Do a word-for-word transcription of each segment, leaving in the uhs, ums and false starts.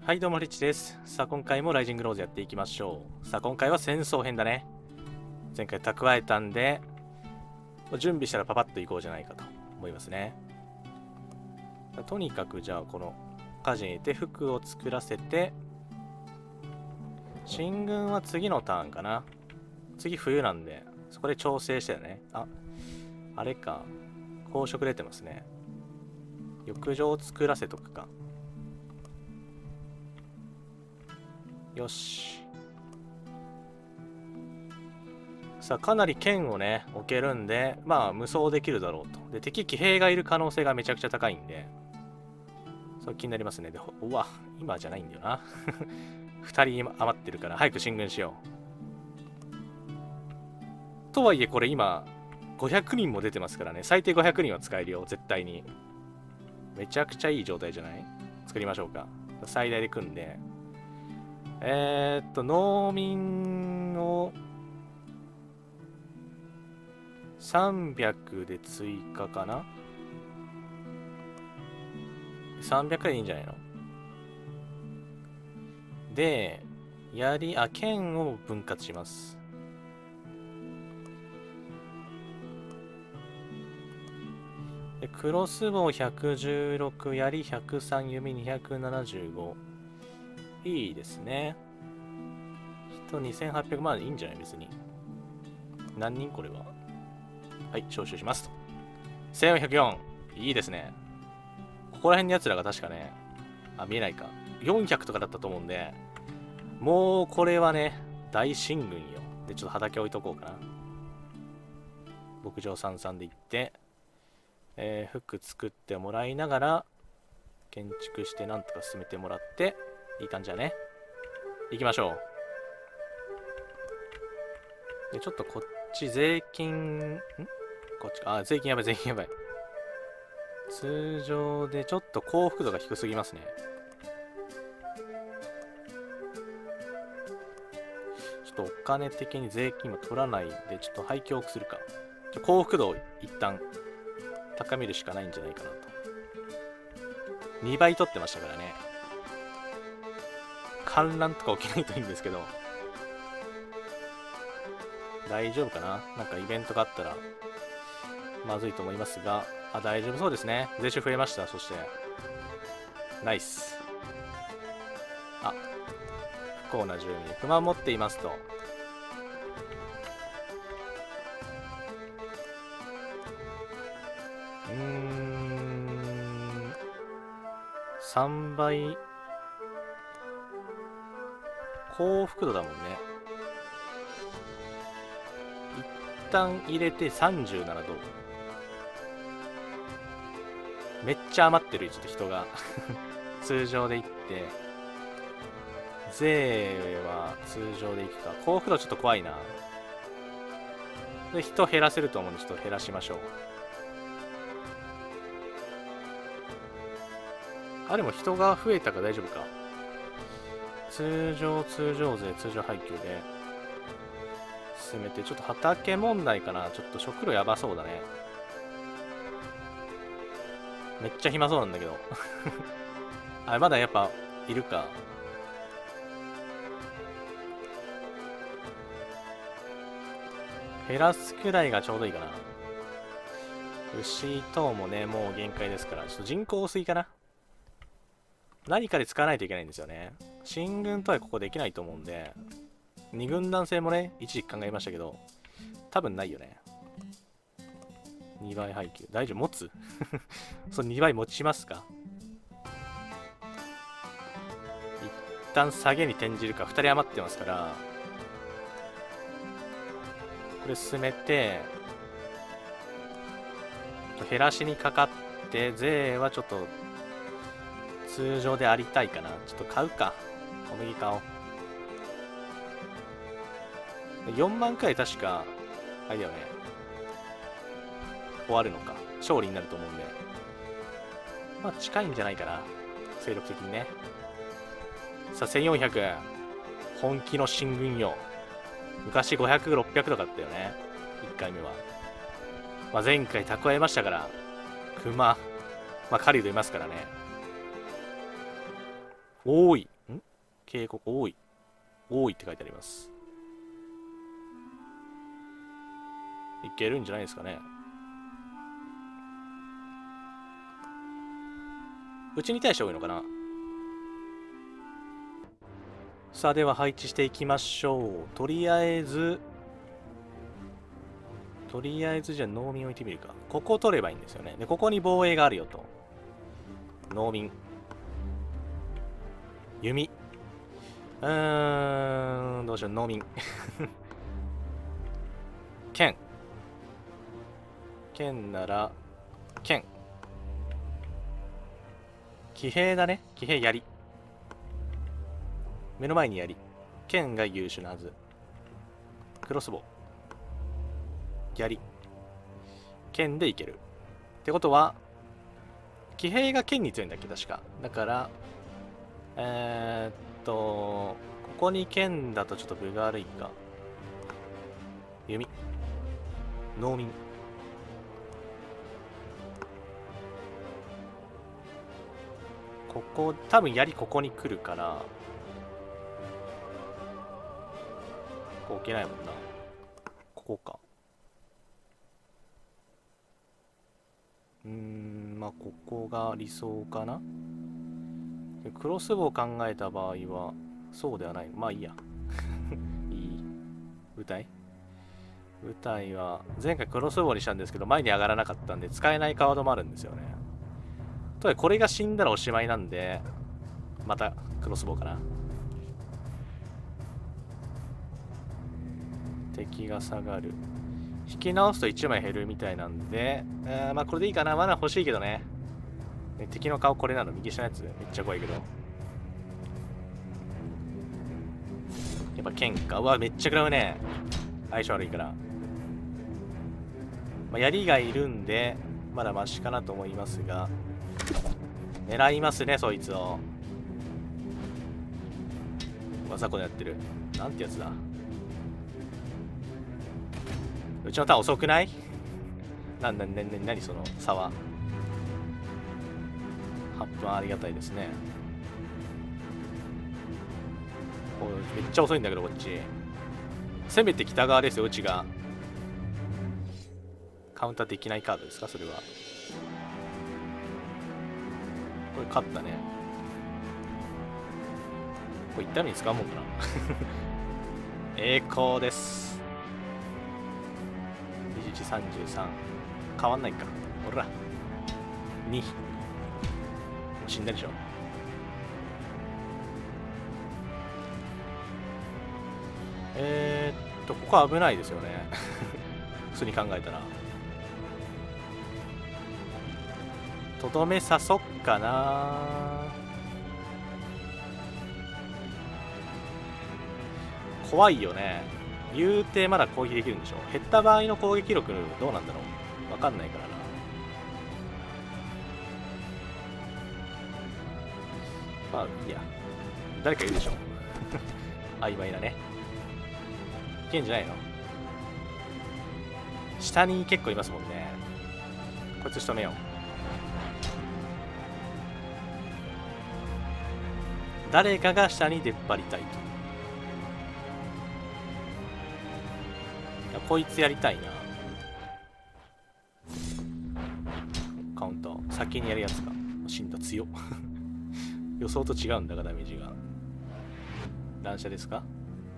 はい、どうもリッチです。さあ、今回もライジングローズやっていきましょう。さあ、今回は戦争編だね。前回蓄えたんで、準備したらパパッと行こうじゃないかと思いますね。とにかく、じゃあ、この火事に入れて服を作らせて、進軍は次のターンかな。次冬なんで、そこで調整してね。あ、あれか。公職出てますね。浴場を作らせとくか。よし。さあ、かなり剣をね、置けるんで、まあ、無双できるだろうと。で、敵騎兵がいる可能性がめちゃくちゃ高いんで、そう気になりますね。で、うわ、今じゃないんだよな。ふたり余ってるから、早く進軍しよう。とはいえ、これ今、ごひゃくにんも出てますからね。最低ごひゃくにんは使えるよ、絶対に。めちゃくちゃいい状態じゃない？作りましょうか。最大で組んで。えー、っと、農民をさんびゃくで追加かな？ さんびゃく でいいんじゃないの？で、槍、あ、剣を分割します。で、クロスボウひゃくじゅうろく、槍ひゃくさん、弓にひゃくななじゅうご。いいですね。人にせんはっぴゃくまんでいいんじゃない別に。何人これは？はい、招集しますと。せんよんひゃくよん。いいですね。ここら辺の奴らが確かね、あ、見えないか。よんひゃくとかだったと思うんで、もうこれはね、大進軍よ。で、ちょっと畑置いとこうかな。牧場さんさんで行って、えー、服作ってもらいながら、建築してなんとか進めてもらって、いい感じだね。行きましょう。で、ちょっとこっち税金、んこっちか。あ、税金やばい、税金やばい。通常でちょっと幸福度が低すぎますね。ちょっとお金的に税金も取らないで、ちょっと廃墟をするか。ちょ幸福度を一旦高めるしかないんじゃないかなと。にばい取ってましたからね。観覧とか起きないといいんですけど。大丈夫かな？なんかイベントがあったらまずいと思いますが、あ、大丈夫そうですね。税収増えました。そしてナイス。あ、不幸な住民不満持っていますと。うーん、さんばい幸福度だもんね。一旦入れてさんじゅうななど。めっちゃ余ってる、ちょっと人が。通常で行って。税は通常で行くか。幸福度ちょっと怖いな。で、人減らせると思うんで、ちょっと減らしましょう。あ、でも人が増えたから大丈夫か。通常、通常税、通常配給で進めて、ちょっと畑問題かな。ちょっと食料やばそうだね。めっちゃ暇そうなんだけど。あ、まだやっぱいるか。減らすくらいがちょうどいいかな。牛等もね、もう限界ですから、ちょっと人口多すぎかな。何かで使わないといけないんですよね。進軍とはここできないと思うんで、に軍団制もね、一時期考えましたけど、多分ないよね。にばい配給。大丈夫？持つそのにばい持ちますか？一旦下げに転じるか。ふたり余ってますから、これ進めて、減らしにかかって、税はちょっと、通常でありたいかな。ちょっと買うか。小麦買おう。よんまんくらい確か、あれだよね。終わるのか。勝利になると思うんで。まあ近いんじゃないかな。精力的にね。さあ、せんよんひゃく。本気の進軍よ。昔ごひゃく、ろっぴゃくとかだったよね。いっかいめは。まあ、前回蓄えましたから、熊、まあ、狩人いますからね。多い。 警告多い。多いって書いてあります。いけるんじゃないですかね。うちに対して多いのかな。さあ、では配置していきましょう。とりあえず、とりあえずじゃあ農民置いてみるか。ここを取ればいいんですよね。で、ここに防衛があるよと。農民。弓。うーん、どうしよう、農民。剣。剣なら、剣。騎兵だね。騎兵槍。目の前に槍。剣が優秀なはず。クロスボウ。槍。剣でいける。ってことは、騎兵が剣に強いんだっけ、確か。だから、えー、っと、ここに剣だとちょっと分が悪いか。弓。農民。ここ、多分槍ここに来るから、ここ置けないもんな。ここか。うーん、まあ、ここが理想かな。クロスボウを考えた場合は、そうではない。まあいいや。いい。舞台舞台は、前回クロスボウにしたんですけど、前に上がらなかったんで、使えないカードもあるんですよね。とはいえ、これが死んだらおしまいなんで、またクロスボウかな。敵が下がる。引き直すといちまい減るみたいなんで、あまあこれでいいかな。まだ欲しいけどね。ね、敵の顔これなの。右下のやつめっちゃ怖いけど。やっぱ剣か。うわ、めっちゃ食らうね。相性悪いから。まあ、槍がいるんで、まだマシかなと思いますが。狙いますね、そいつを。わざこでやってる。なんてやつだ。うちのターン遅くない？な、な、な、な、なにその差は。はっぷんありがたいですね。めっちゃ遅いんだけど、こっち。せめて北側ですよ、うちが。カウンターできないカードですか、それは。これ勝ったね。これ一旦に使うもんかな。栄光です。にじゅういち、さんじゅうさん。変わんないか。ほら。に。死んだでしょ。えー、っと、ここ危ないですよね。普通に考えたら。とどめさそっかな。怖いよね。言うてまだ攻撃できるんでしょ。減った場合の攻撃力どうなんだろう。わかんないからな。まあいいや。誰かいるでしょ。曖昧なね。いけんじゃないの。下に結構いますもんね。こいつ仕留めよう。誰かが下に出っ張りたいと。いやこいつやりたいな。カウンター先にやるやつか。死んだ。強予想と違うんだがダメージが。乱射ですか。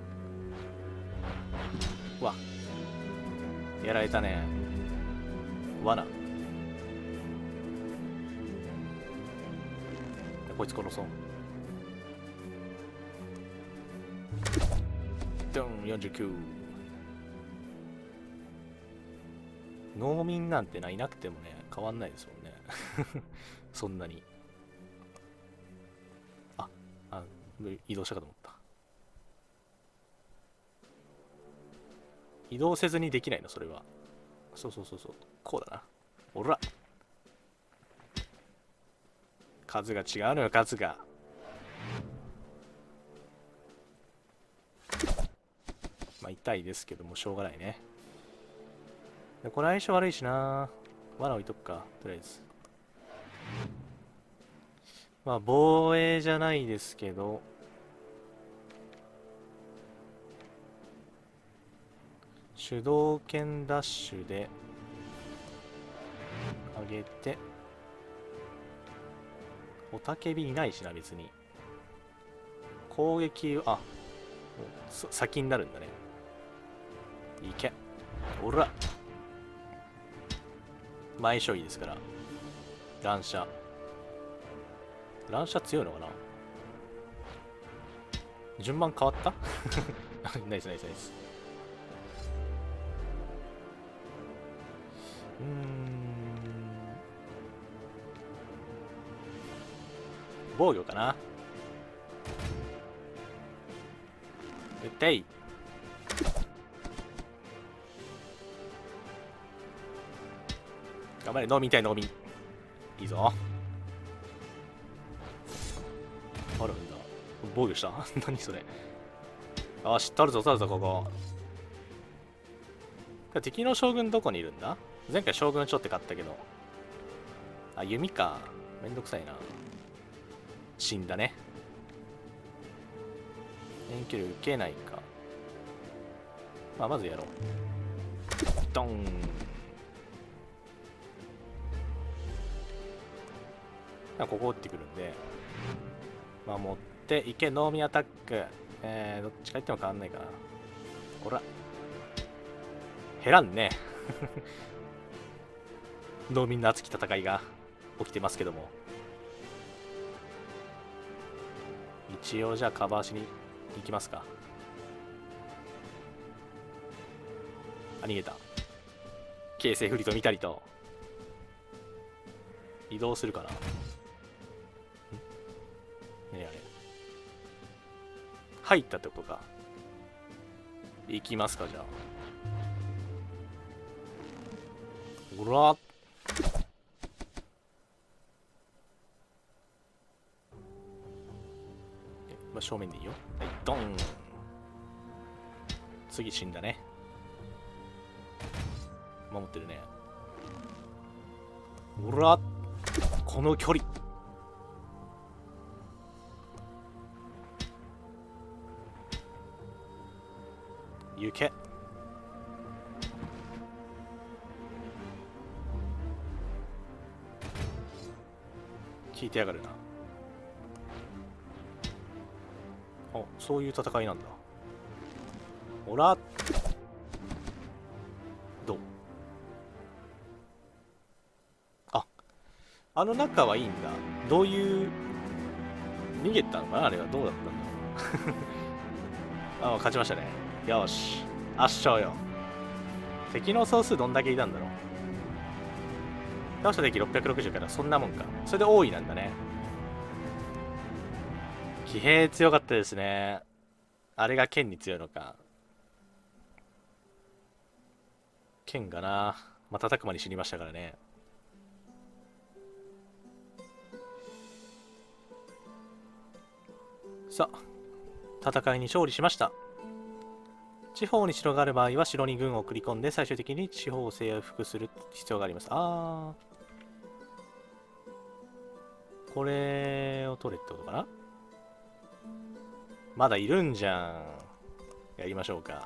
うわやられたね。罠。こいつ殺そう。ドンよんじゅうきゅう。農民なんてないなくてもね変わんないですもんね。そんなに。ああ移動したかと思った。移動せずにできないのそれは。そうそうそうそう。こうだな。おら数が違うのよ数が。まあ痛いですけどもしょうがないね。これ相性悪いしな。罠置いとくかとりあえず。まあ防衛じゃないですけど主導権ダッシュで上げて、雄たけびいないしな別に。攻撃あ先になるんだね。いけ、おら前処理ですから。乱射乱射強いのかな。順番変わったナイスナイスナイス。うーん防御かな。撃ってい。頑張れ、農民対農民。いいぞ。あるんだ。防御した何それ。あ、知ったるぞ、たるぞ、ここ。敵の将軍どこにいるんだ。前回将軍ちょっと勝ったけど。あ、弓か。めんどくさいな。死んだね。遠距離受けないか。まあ、まずやろう。ドン。ここ打ってくるんで、守っていけ。ノーミアタック。えー、どっちか言っても変わんないかな。ほら減らんね農民の熱き戦いが起きてますけども、一応じゃあカバーしに行きますか。あ、逃げた。形勢不利と見たりと移動するかな。ね、あれ入ったってことか。行きますか。じゃあほら、まあ、正面でいいよ。はい、ドン。次死んだね。守ってるね。ほら、この距離。行け。聞いてやがるな。あ、そういう戦いなんだ。ほら、どう。あ、あの中はいいんだ。どういう逃げたのかな。あれはどうだったんだろうあ、勝ちましたね。よし、圧勝よ。敵の総数どんだけいたんだろう。倒した敵ろっぴゃくろくじゅうからそんなもんか。それで多いなんだね。騎兵強かったですね。あれが剣に強いのか。剣がな、瞬く間に死にましたからね。さあ、戦いに勝利しました。地方に城がある場合は城に軍を送り込んで最終的に地方を征服する必要があります。あー、これを取れってことかな。まだいるんじゃん。やりましょうか。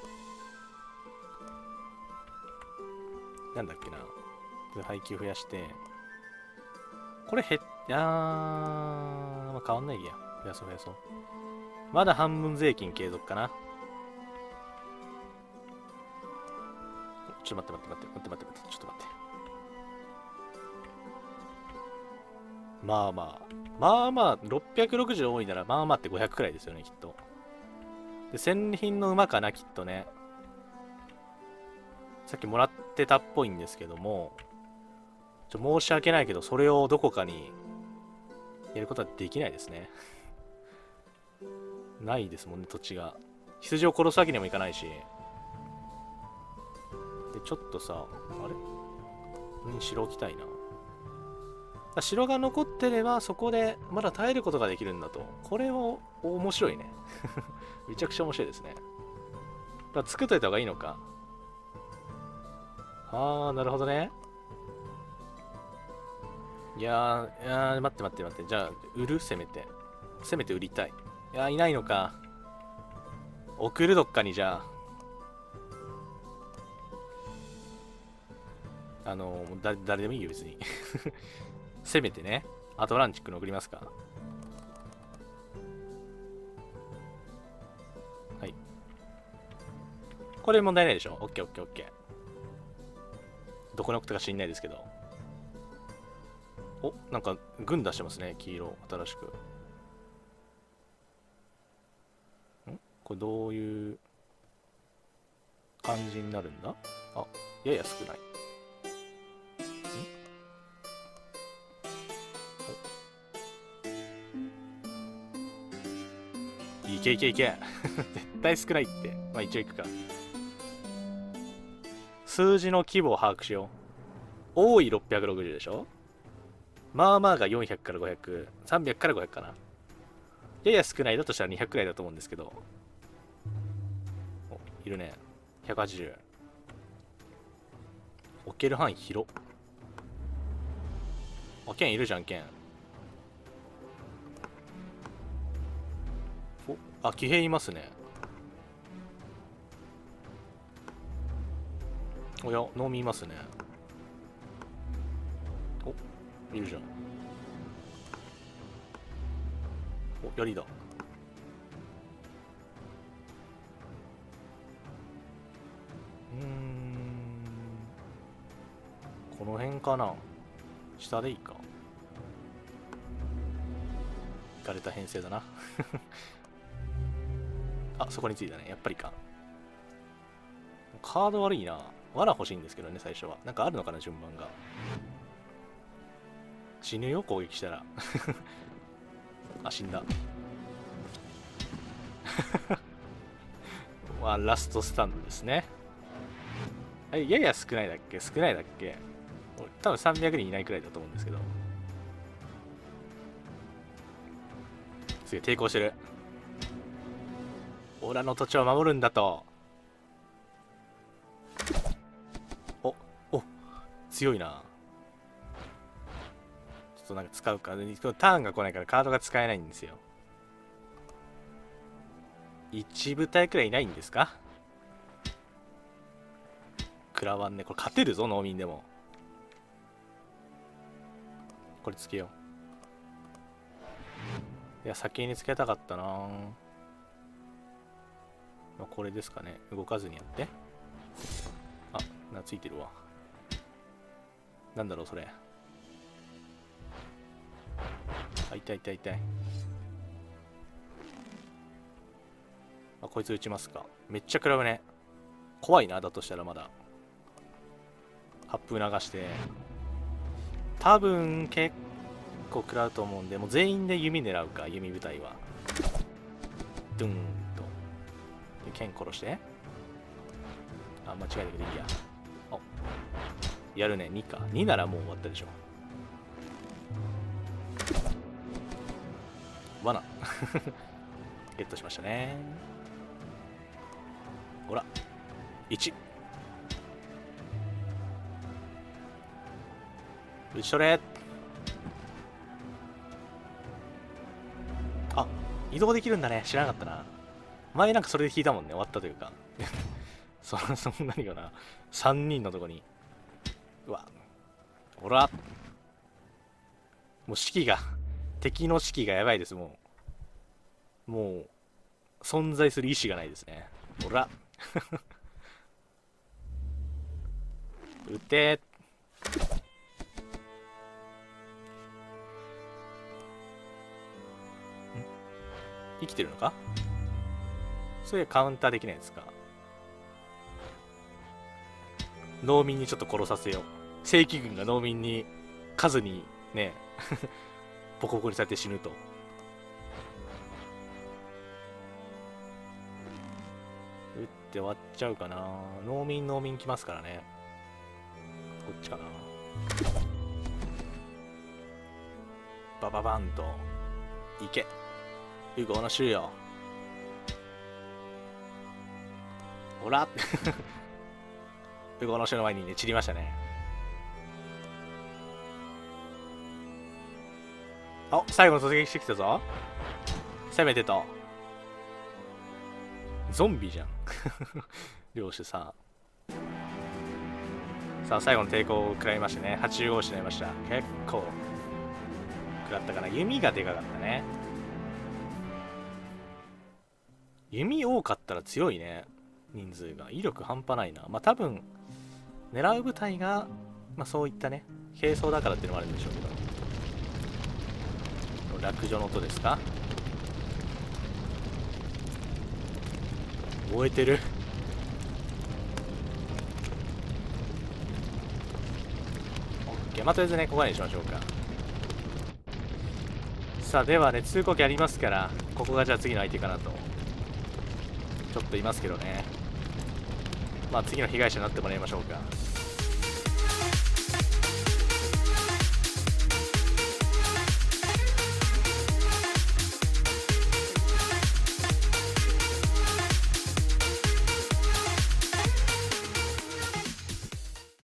なんだっけな。配給増やして。これ減っ、あー、まあ、変わんないや。増やそう増やそう。まだ半分税金継続かな。ちょっと待って待って待って待って待って待って、ちょっと待って。まあまあ、まあまあ、ろっぴゃくろくじゅう多いなら、まあまあってごひゃくくらいですよね、きっと。で、戦利品の馬かな、きっとね。さっきもらってたっぽいんですけども、ちょ申し訳ないけど、それをどこかにやることはできないですね。ないですもんね、土地が。羊を殺すわけにもいかないし。で、ちょっとさ、あれに城置きたいな。城が残ってればそこでまだ耐えることができるんだと。これは面白いね。めちゃくちゃ面白いですね。だから作っといた方がいいのか。あー、なるほどね。いやー、いやー待って待って待って。じゃあ、売るせめて。せめて売りたい。いやー、いないのか。送るどっかにじゃあ。 あのだ誰でもいいよ別にせめてねアトランチックの送りますか。はい、これ問題ないでしょ。オッケーオッケーオッケー。どこに送ったか知んないですけど、お、なんか軍出してますね、黄色新しく。んこれどういう感じになるんだ。あ、やや少ない。んいけいけいけ絶対少ないって。まあ一応いくか。数字の規模を把握しよう。多いろっぴゃくろくじゅうでしょ。まあまあがよんひゃくからごひゃく、さんびゃくからごひゃくかな。やや少ないだとしたらにひゃくくらいだと思うんですけど。お、いるね。ひゃくはちじゅう。置ける範囲広。あ、剣いるじゃん、剣。お、あ、騎兵いますね。おや、農民いますね。お、いるじゃん。お、槍だ。うーん。この辺かな。下でいいか。いかれた編成だな。あ、そこについたね。やっぱりか。カード悪いな。罠欲しいんですけどね、最初は。なんかあるのかな、順番が。死ぬよ、攻撃したら。あ、死んだ。まあ、ラストスタンドですね。やや少ないだっけ少ないだっけ多分さんびゃくにんいないくらいだと思うんですけど。すげえ抵抗してる。オラの土地を守るんだと。お、お、強いな。ちょっとなんか使うか。ターンが来ないからカードが使えないんですよ。いち部隊くらいいないんですか。食らわんね。これ勝てるぞ、農民でも。これつけよう。いや、先につけたかったな。まあ、これですかね。動かずにやって。あ、なついてるわ。なんだろう、それ。あ、痛い痛い痛い。あ、こいつ撃ちますか。めっちゃ食らうね。怖いな、だとしたらまだ。発風流して。多分結構食らうと思うんで、もう全員で弓狙うか、弓部隊は。ドゥーンと。で、剣殺して。あ、間違えたけどいいや。お、やるね、にか。にならもう終わったでしょ。罠。ゲットしましたね。ほら。いち。打ち取れ。あ、移動できるんだね。知らなかったな。前なんかそれで引いたもんね。終わったというか。そ, そんなによな。さんにんのとこに。うわ。ほら。もう士気が、敵の士気がやばいです、もう。もう、存在する意志がないですね。ほら。撃て。生きてるのか。それカウンターできないですか。農民にちょっと殺させよう。正規軍が農民に数にねボコボコにされて死ぬと。撃って終わっちゃうかな。農民農民来ますからね。こっちかな。バババンといけ。ウゴの終了。ほらウゴの種の前にね散りましたね。あ、最後の突撃してきたぞ。攻めてと。ゾンビじゃん。領主さん。 さあ最後の抵抗を食らいましてね、はちじゅうごを失いました。結構食らったかな。弓がでかかったね。弓多かったら強いね、人数が。威力半端ないな。まあ多分狙う部隊が、まあ、そういったね軽装だからっていうのもあるんでしょうけど。落女の音ですか。燃えてる。OK、まあとりあえずねここまでにしましょうか。さあではね、通行機ありますから、ここがじゃあ次の相手かなとちょっといますけどね。まあ次の被害者になってもらいましょうか。